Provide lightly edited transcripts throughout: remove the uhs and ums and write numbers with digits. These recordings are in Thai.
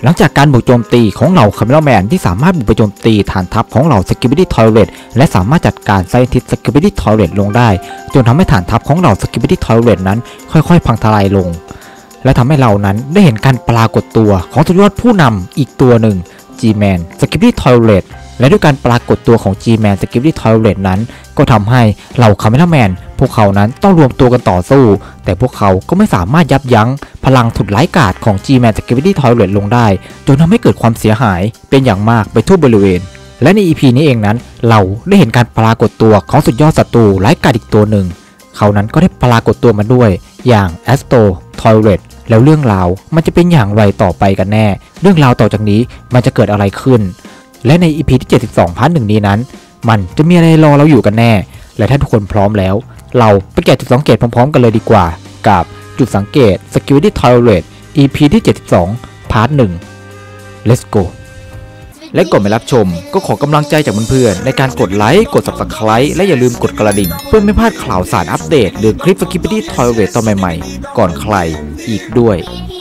หลังจากการบุกโจมตีของเหล่าคาเมล่าแมนที่สามารถบุกไปโจมตีฐานทัพของเหล่าสกิบิดี้ทอยเลตและสามารถจัดการไซทิสสกิบิดี้ทอยเลตลงได้จนทำให้ฐานทัพของเหล่าสกิบิดี้ทอยเลตนั้นค่อยๆพังทลายลงและทำให้เรานั้นได้เห็นการปรากฏตัวของสุดยอดผู้นำอีกตัวหนึ่ง G-Man สกิบิดี้ทอยเลตและด้วยการปรากฏตัวของ G-Man สกิบิดี้ทอยเลตนั้นก็ทำให้เหล่าคาเมล่าแมนพวกเขานั้นต้องรวมตัวกันต่อสู้แต่พวกเขาก็ไม่สามารถยับยั้งพลังสุดร้ายกาจของ G-Man Skibidi Toilet ลงได้จนทำให้เกิดความเสียหายเป็นอย่างมากไปทั่วบริเวณและใน EP นี้เองนั้นเราได้เห็นการปรากฏตัวของสุดยอดศัตรูร้ายกาจอีกตัวหนึ่งเขานั้นก็ได้ปรากฏตัวมาด้วยอย่าง Astro Toilet แล้วเรื่องราวมันจะเป็นอย่างไรต่อไปกันแน่เรื่องราวต่อจากนี้มันจะเกิดอะไรขึ้นและใน EP ที่72พาร์ท 1นี้นั้นมันจะมีอะไรรอเราอยู่กันแน่และถ้าทุกคนพร้อมแล้วเราไปแกะจุดสังเกตพร้อมๆกันเลยดีกว่ากับจุดสังเกต Skibidi Toilet EP ที่72พาร์ท 1 Let's go และก่อนไปรับชมก็ขอกำลังใจจากเพื่อนๆในการกดไลค์กด Subscribe และอย่าลืมกดกระดิ่งเพื่อไม่พลาดข่าวสารอัปเดตหรือคลิป Skibidi Toilet ตอนใหม่ๆก่อนใครอีกด้วย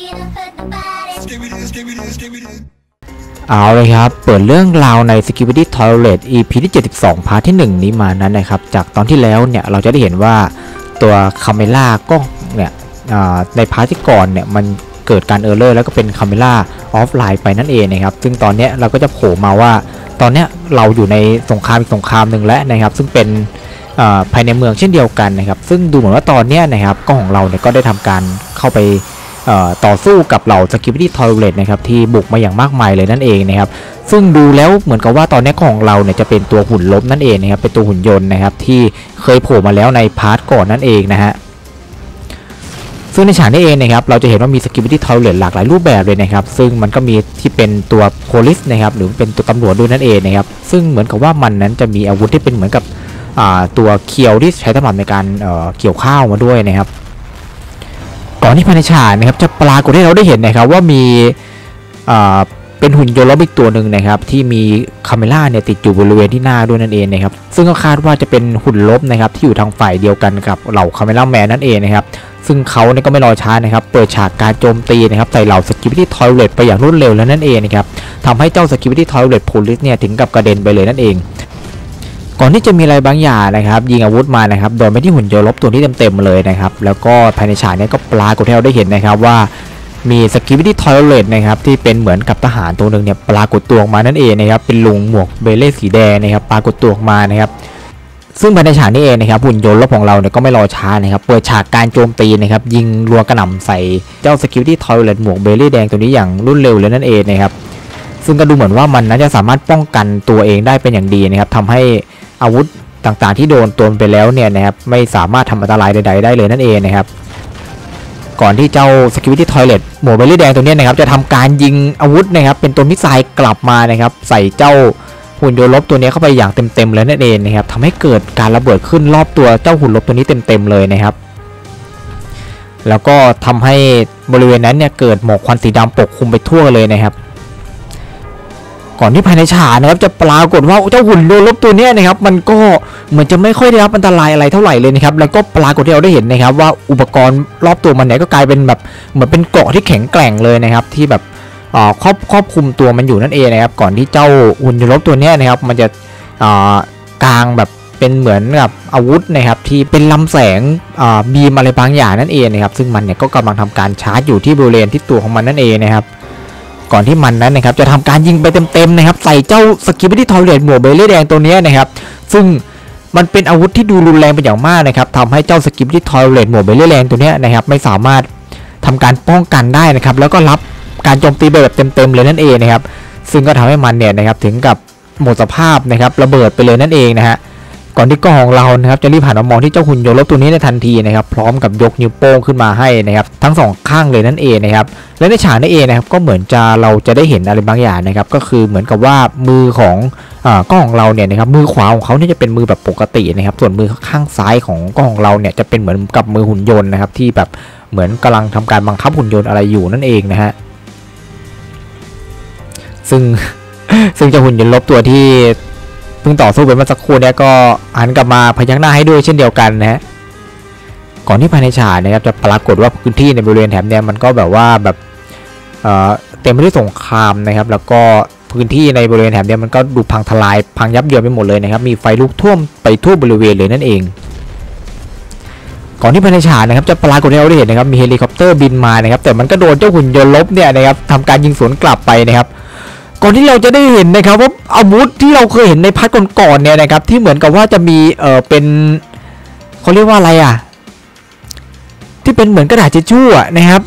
เอาเลยครับเปิดเรื่องราวใน Skibidi Toilet EP ที่72พาร์ทที่1นี้มานั้นนะครับจากตอนที่แล้วเนี่ยเราจะได้เห็นว่าตัวคาเมล่ากล้องเนี่ยในพาร์ทที่ก่อนเนี่ยมันเกิดการเออร์เลอร์แล้วก็เป็นคาเมล่าออฟไลน์ไปนั่นเองนะครับซึ่งตอนนี้เราก็จะโผล่มาว่าตอนนี้เราอยู่ในสงครามอีกสงครามหนึ่งแล้วนะครับซึ่งเป็นภายในเมืองเช่นเดียวกันนะครับซึ่งดูเหมือนว่าตอนนี้นะครับกล้องของเราเนี่ยก็ได้ทำการเข้าไปต่อสู้กับเหล่า Skibidi Toilet นะครับที่บุกมาอย่างมากมายเลยนั่นเองนะครับซึ่งดูแล้วเหมือนกับว่าตอนนี้ของเราเนี่ยจะเป็นตัวหุ่นลบนั่นเองนะครับเป็นตัวหุ่นยนต์นะครับที่เคยโผล่มาแล้วในพาร์ทก่อนนั่นเองนะฮะซึ่งในฉากนี้เองนะครับเราจะเห็นว่ามี Skibidi Toilet หลากหลายรูปแบบเลยนะครับซึ่งมันก็มีที่เป็นตัว Police นะครับหรือเป็นตัวตำรวจด้วยนั่นเองนะครับซึ่งเหมือนกับว่ามันนั้นจะมีอาวุธที่เป็นเหมือนกับตัวเคียวที่ใช้สำหรับในการเกี่ยวข้าวมาด้วยนะครับก่อนที่ภายในฉากนะครับจะปรากฏให้เราได้เห็นนะครับว่ามีเป็นหุ่นยนต์ลบอีกตัวหนึ่งนะครับที่มีคาเมล่าเนี่ยติดอยู่บริเวณที่หน้าด้วยนั่นเองนะครับซึ่งก็คาดว่าจะเป็นหุ่นลบนะครับที่อยู่ทางฝ่ายเดียวกันกับเหล่าคาเมล่าแมนนั่นเองนะครับซึ่งเขาเนี่ยก็ไม่รอช้านะครับเปิดฉากการโจมตีนะครับใส่เหล่า Skibidi Toilet ไปอย่างรวดเร็วแล้วนั่นเองนะครับทำให้เจ้า Skibidi Toilet Police เนี่ยถึงกับกระเด็นไปเลยนั่นเองก่อนที่จะมีอะไรบางอย่างนะครับยิงอาวุธมานะครับโดนไปที่หุ่นยนต์ลบตัวที่เต็มๆเลยนะครับแล้วก็ภายในฉากนี้ก็ปรากฏให้เราได้เห็นนะครับว่ามี Skibidi Toilet นะครับที่เป็นเหมือนกับทหารตัวหนึ่งเนี่ยปรากฏตัวออกมานั่นเองนะครับเป็นลุงหมวกเบเล่สีแดงนะครับปรากฏตัวออกมานะครับซึ่งภายในฉากนี้เองนะครับหุ่นยนต์ลบของเราเนี่ยก็ไม่รอช้านะครับเปิดฉากการโจมตีนะครับยิงรัวกระหน่ำใส่เจ้า Skibidi Toilet หมวกเบเล่แดงตัวนี้อย่างรวดเร็วเลยนั่นเองนะครับซึ่งก็ดูเหมือนว่ามันน่าจะสามารถป้องกันตัวเองได้เป็นอย่างดีนะครับทำให้อาวุธต่างๆที่โดนตัวไปแล้วเนี่ยนะครับไม่สามารถทำอันตรายใดๆได้เลยนั่นเองนะครับก่อนที่เจ้า Skibidi Toilet หมวกเบลลี่แดงตัวนี้นะครับจะทำการยิงอาวุธนะครับเป็นตัวมิสไซล์กลับมานะครับใส่เจ้าหุ่นยนต์ลบตัวนี้เข้าไปอย่างเต็มๆเลยนั่นเองนะครับทำให้เกิดการระเบิดขึ้นรอบตัวเจ้าหุ่นลบตัวนี้เต็มๆเลยนะครับแล้วก็ทำให้บริเวณนั้นเนี่ยเกิดหมอกควันสีดำปกคลุมไปทั่วเลยนะครับก่อนที่ภายในฉากนะครับจะปรากฏว่าเจ้าหุ่นยนต์ลบตัวนี้นะครับมันก็เหมือนจะไม่ค่อยได้รับอันตรายอะไรเท่าไหร่เลยนะครับแล้วก็ปรากฏที่เราได้เห็นนะครับว่าอุปกรณ์รอบตัวมันเนี่ยก็กลายเป็นแบบเหมือนเป็นเกราะที่แข็งแกร่งเลยนะครับที่แบบครอบคลุมตัวมันอยู่นั่นเองนะครับก่อนที่เจ้าหุ่นยนต์ลบตัวนี้นะครับมันจะกางแบบเป็นเหมือนกับอาวุธนะครับที่เป็นลำแสงบีมอะไรบางอย่างนั่นเองนะครับซึ่งมันเนี่ยก็กำลังทำการชาร์จอยู่ที่บริเวณที่ตัวของมันนั่นเองนะครับก่อนที่มันนั้นนะครับจะทำการยิงไปเต็มๆนะครับใส่เจ้า Skibidi Toilet หมวกเบลลี่แดงตัวนี้นะครับซึ่งมันเป็นอาวุธที่ดูรุนแรงเป็นอย่างมากนะครับทำให้เจ้า Skibidi Toilet หมวกเบลลี่แดงตัวนี้นะครับไม่สามารถทำการป้องกันได้นะครับแล้วก็รับการโจมตีแบบเต็มๆเลยนั่นเองนะครับซึ่งก็ทำให้มันเนี่ยนะครับถึงกับหมดสภาพนะครับระเบิดไปเลยนั่นเองนะฮะก่อนที่กล้องของเรานะครับจะรีบหันมามองที่เจ้าหุ่นยนต์ลบตัวนี้ในทันทีนะครับพร้อมกับยกนิ้วโป้งขึ้นมาให้นะครับทั้งสองข้างเลยนั่นเองนะครับและในฉากนี้เองนะครับก็เหมือนเราจะได้เห็นอะไรบางอย่างนะครับก็คือเหมือนกับว่ามือของกล้องของเราเนี่ยนะครับมือขวาของเขาเนี่ยจะเป็นมือแบบปกตินะครับส่วนมือข้างซ้ายของกล้องของเราเนี่ยจะเป็นเหมือนกับมือหุ่นยนต์นะครับที่แบบเหมือนกำลังทำการบังคับหุ่นยนต์อะไรอยู่นั่นเองนะฮะซึ่งเจ้าหุ่นยนต์ลบตัวที่เพิ่งต่อสู้ไปเมื่อสักครู่เนี่ยก็หันกลับมาพยักหน้าให้ด้วยเช่นเดียวกันนะฮะก่อนที่ภายในฉากนะครับจะปรากฏว่าพื้นที่ในบริเวณแถบเนี่ยมันก็แบบว่าแบบเต็มไปด้วยสงครามนะครับแล้วก็พื้นที่ในบริเวณแถบนี้มันก็ดูพังทลายพังยับเยินไปหมดเลยนะครับมีไฟลุกท่วมไปทั่วบริเวณเลยนั่นเองก่อนที่ภายในฉากนะครับจะปรากฏให้เราได้เห็นนะครับมีเฮลิคอปเตอร์บินมานะครับแต่มันก็โดนเจ้าหุ่นยนต์ลบเนี่ยนะครับทำการยิงสวนกลับไปนะครับก่อนที่เราจะได้เห็นนะครับว่าอาวุธที่เราเคยเห็นในพาร์ทก่อนๆเนี่ยนะครับที่เหมือนกับว่าจะมีเป็นเขาเรียกว่าอะไรอ่ะที่เป็นเหมือนกระดาษทิชชู่นะครับ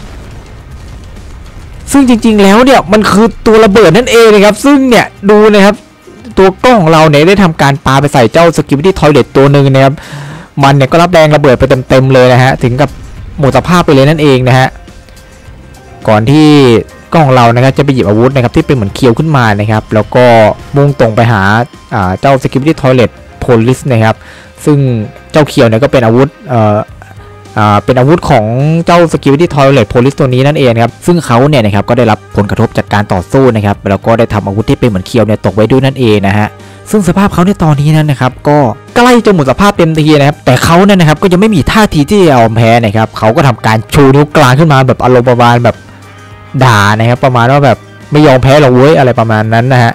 ซึ่งจริงๆแล้วเนี่ยมันคือตัวระเบิดนั่นเองนะครับซึ่งเนี่ยดูนะครับตัวกล้องของเราเนี่ยได้ทำการปาไปใส่เจ้าสกิปปี้ทอยเลทตัวหนึ่งนะครับมันเนี่ยก็รับแรงระเบิดไปเต็มๆเลยนะฮะถึงกับหมดสภาพไปเลยนั่นเองนะฮะก่อนที่กล้องของเรานะครับจะไปหยิบอาวุธนะครับที่เป็นเหมือนเคียวขึ้นมานะครับแล้วก็มุ่งตรงไปหาเจ้าสกิปปี้ทอยเลทโพลิสนะครับซึ่งเจ้าเคียวเนี่ยก็เป็นอาวุธเป็นอาวุธของเจ้าสกิลที่ทอยเลทโพลิสตัวนี้นั่นเองครับซึ่งเขาเนี่ยนะครับก็ได้รับผลกระทบจากการต่อสู้นะครับแล้วก็ได้ทำอาวุธที่เป็นเหมือนเคียวเนี่ยตกไว้ด้วยนั่นเองนะฮะซึ่งสภาพเขาในตอนนี้นั้นนะครับก็ใกล้จะหมดสภาพเต็มทีนะครับแต่เขาเนี่ยนะครับก็ยังไม่มีท่าทีที่จะยอมแพ้นะครับเขาก็ทำการชูนิ้วกลางขึ้นมาแบบอารมณ์ประมาณแบบด่านะครับประมาณว่าแบบไม่ยอมแพ้หรอกเว้ยอะไรประมาณนั้นนะครับ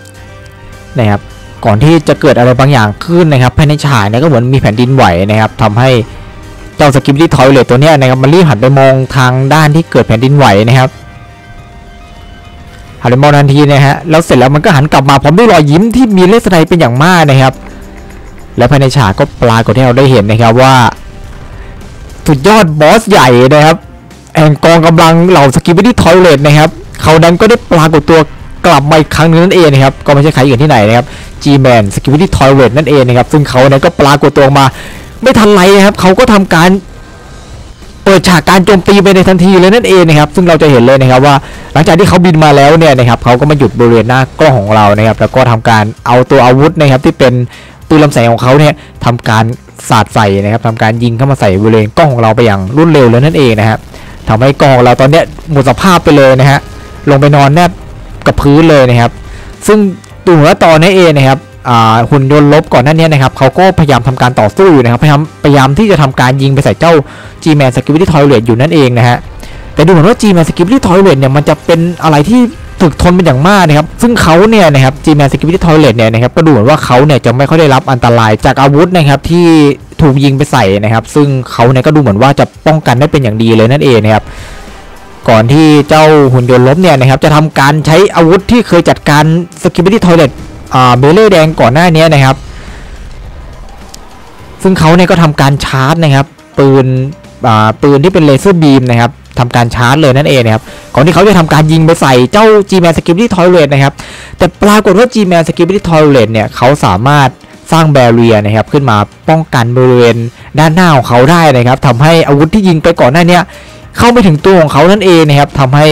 ก่อนที่จะเกิดอะไรบางอย่างขึ้นนะครับภายในฉากเนี่ยก็เหมือนมีแผ่นดินไหวนะครับทำให้เจ้าสกิปปี้ทอยเลทตัวนี้นะครับมันรีบหันไปมองทางด้านที่เกิดแผ่นดินไหวนะครับหันไปมองทันทีนะฮะแล้วเสร็จแล้วมันก็หันกลับมาพร้อมด้วยรอยยิ้มที่มีเลสไนเป็นอย่างมากนะครับและภายในฉากก็ปรากฏให้เราได้เห็นนะครับว่าสุดยอดบอสใหญ่นะครับแห่งกองกำลังเหล่าสกิปปี้ทอยเลทนะครับเขานั้นก็ได้ปรากฏตัวกลับมาอีกครั้งนึงนั่นเองนะครับก็ไม่ใช่ใครอื่นที่ไหนนะครับ G-Man สกิปปี้ทอยเลทนั่นเองนะครับซึ่งเขานั้นก็ปรากฏตัวมาไม่ทันไรนะครับเขาก็ทำการเปิดฉากการโจมตีไปในทันทีเลยนั่นเองนะครับซึ่งเราจะเห็นเลยนะครับว่าหลังจากที่เขาบินมาแล้วเนี่ยนะครับเขาก็มาหยุดบริเวณหน้ากล้องของเรานะครับแล้วก็ทำการเอาตัวอาวุธนะครับที่เป็นปืนลำแสงของเขาเนี่ยทำการสาดใส่นะครับทำการยิงเข้ามาใส่บริเวณกล้องของเราไปอย่างรวดเร็วเลยนั่นเองนะครับทำให้กล้องของเราตอนนี้หมดสภาพไปเลยนะฮะลงไปนอนแนบกับพื้นเลยนะครับซึ่งตัวตอนนี้เองนะครับหุ่นยนต์ลบก่อนหน้านี้นะครับเขาก็พยายามทำการต่อสู้อยู่นะครับพยายามที่จะทำการยิงไปใส่เจ้า G-Man สกิปปี้ทอยเลทอยู่นั่นเองนะฮะแต่ดูเหมือนว่า G-Man สกิปปี้ทอยเลทเนี่ยมันจะเป็นอะไรที่ถึกทนเป็นอย่างมากนะครับซึ่งเขาเนี่ยนะครับ G-Man สกิปปี้ทอยเลทเนี่ยนะครับก็ดูเหมือนว่าเขาเนี่ยจะไม่ค่อยได้รับอันตรายจากอาวุธนะครับที่ถูกยิงไปใส่นะครับซึ่งเขาเนี่ยก็ดูเหมือนว่าจะป้องกันได้เป็นอย่างดีเลยนั่นเองนะครับก่อนที่เจ้าหุ่นยนต์ลบเนี่ยนะครับจะทำการใช้อาวุธที่เคยจัดการสกิปปี้ทอยเลทเบลเล่แดงก่อนหน้านี้นะครับซึ่งเขาเนี่ยก็ทำการชาร์จนะครับปืนที่เป็นเลเซอร์บีมนะครับทำการชาร์จเลยนั่นเองนะครับก่อนที่เขาจะทำการยิงไปใส่เจ้า G-Man สกิปปี้ทอยเลทนะครับแต่ปรากฏว่า G-Man สกิปปี้ทอยเลทเนี่ยเขาสามารถสร้างแบเรียร์นะครับขึ้นมาป้องกันบริเวณด้านหน้าของเขาได้นะครับทำให้อาวุธที่ยิงไปก่อนหน้านี้เข้าไม่ถึงตัวของเขานั่นเองนะครับทำให้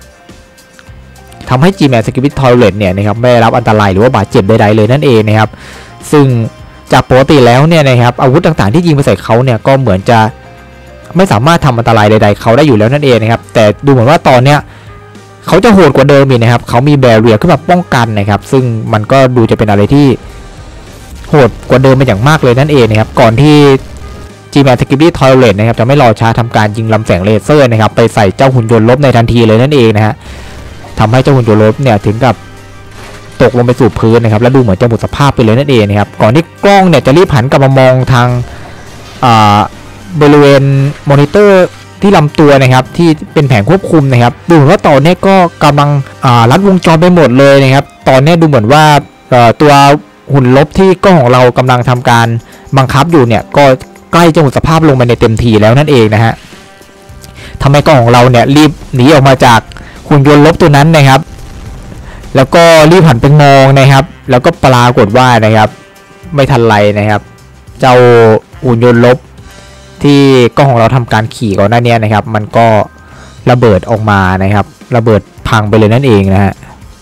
G-Man สกิปปี้ทอยเลทเนี่ยนะครับไม่ได้รับอันตรายหรือว่าบาดเจ็บใดๆเลยนั่นเองนะครับซึ่งจากปกติแล้วเนี่ยนะครับอาวุธต่างๆที่ยิงไปใส่เขาเนี่ยก็เหมือนจะไม่สามารถทำอันตรายใดๆเขาได้อยู่แล้วนั่นเองนะครับแต่ดูเหมือนว่าตอนเนี้ยเขาจะโหดกว่าเดิมอีกนะครับเขามีแบเรียร์ขึ้นมาป้องกันนะครับซึ่งมันก็ดูจะเป็นอะไรที่โหดกว่าเดิมเป็นอย่างมากเลยนั่นเองนะครับก่อนที่ G-Man สกิปปี้ทอยเลทนะครับจะไม่รอช้าทำการยิงลำแสงเลเซอร์นะครับไปใส่เจ้าหุ่นยนต์ลบในทันทีเลยนั่นเองนะฮะทำให้เจ้าหุ่นยนต์ลบเนี่ยถึงกับตกลงไปสู่พื้นนะครับและดูเหมือนจะหมดสภาพไปเลยนั่นเองนะครับก่อนที่กล้องเนี่ยจะรีบหันกลับมามองทางบริเวณมอนิเตอร์ที่ลำตัวนะครับที่เป็นแผงควบคุมนะครับดูเหมือนว่าตอนนี้ก็กำลังลัดวงจรไปหมดเลยนะครับตอนนี้ดูเหมือนว่าตัวหุ่นลบที่กล้องของเรากำลังทำการบังคับอยู่เนี่ยก็ใกล้จะหมดสภาพลงไปในเต็มทีแล้วนั่นเองนะฮะทำให้กล้องของเราเนี่ยรีบหนีออกมาจากหุ่นยนต์ลบตัวนั้นนะครับแล้วก็รีบหันไปมองนะครับแล้วก็ปรากฏว่านะครับไม่ทันไรนะครับเจ้าหุ่นยนต์ลบที่กล้องของเราทำการขี่ก่อนหน้านี้นะครับมันก็ระเบิดออกมานะครับระเบิดพังไปเลยนั่นเองนะฮะ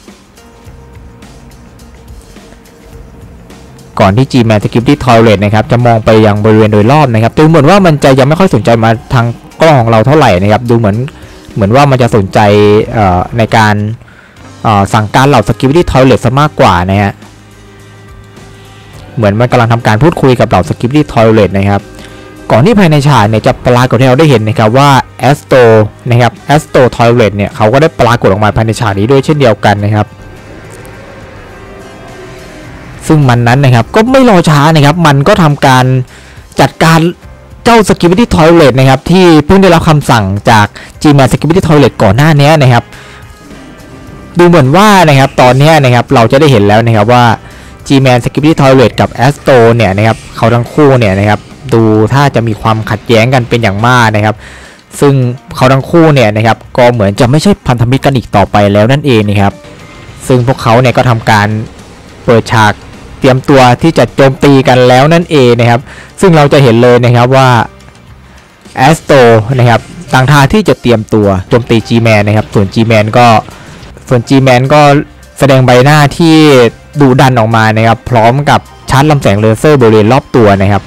ก่อนที่ G-Man สกิปปี้ทอยเลทนะครับจะมองไปยังบริเวณโดยรอบนะครับดูเหมือนว่ามันจะยังไม่ค่อยสนใจมาทางกล้องของเราเท่าไหร่นะครับดูเหมือนว่ามันจะสนใจในการสั่งการเหล่าสกิปปี้ทอยเลทซะมากกว่านะฮะเหมือนมันกำลังทำการพูดคุยกับเหล่าสกิปปี้ทอยเลทนะครับก่อนที่ภายในฉากเนี่ยจะปรากฏให้เราได้เห็นนะครับว่าแอสโตนะครับแอสโตทอยเลตเนี่ยเขาก็ได้ปรากฏออกมาภายในฉากนี้ด้วยเช่นเดียวกันนะครับซึ่งมันนั้นนะครับก็ไม่รอช้านะครับมันก็ทำการจัดการเจ้าสกิปปี้ทอยเลตนะครับที่เพิ่งได้รับคำสั่งจาก G-Man สกิปปี้ทอยเลตก่อนหน้านี้นะครับดูเหมือนว่านะครับตอนนี้นะครับเราจะได้เห็นแล้วนะครับว่า G-Man สกิปปี้ทอยเลตกับแอสโตเนี่ยนะครับเขาทั้งคู่เนี่ยนะครับดูถ้าจะมีความขัดแย้งกันเป็นอย่างมากนะครับซึ่งเขาทั้งคู่เนี่ยนะครับก็เหมือนจะไม่ใช่พันธมิตรกันอีกต่อไปแล้วนั่นเองนะครับซึ่งพวกเขาเนี่ยก็ทำการเปิดฉากเตรียมตัวที่จะโจมตีกันแล้วนั่นเองนะครับซึ่งเราจะเห็นเลยนะครับว่าแอสโตนะครับต่างท่าที่จะเตรียมตัวโจมตี G-Man นะครับส่วน G-Man ก็แสดงใบหน้าที่ดุดันออกมานะครับพร้อมกับชาร์จลำแสงเลเซอร์บริเวณรอบตัวนะครับ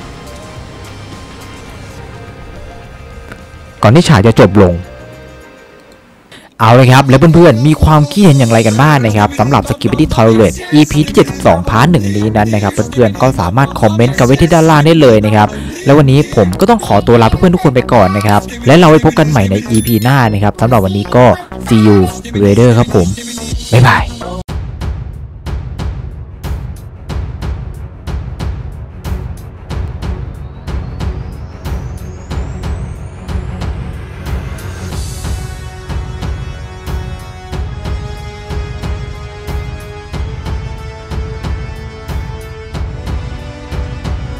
ก่อนที่ฉากจะจบลงเอาเลยครับแล้วเพื่อนๆมีความคิดเห็นอย่างไรกันบ้างนะครับสำหรับ Skibidi Toilet EP ที่72พาร์ท 1นี้นั้นนะครับเพื่อนๆก็สามารถคอมเมนต์กันไว้ที่ด้านล่างได้เลยนะครับแล้ววันนี้ผมก็ต้องขอตัวลาเพื่อนๆทุกคนไปก่อนนะครับและเราไว้พบกันใหม่ใน EP หน้านะครับสำหรับวันนี้ก็ See you later ครับผมบ๊ายบาย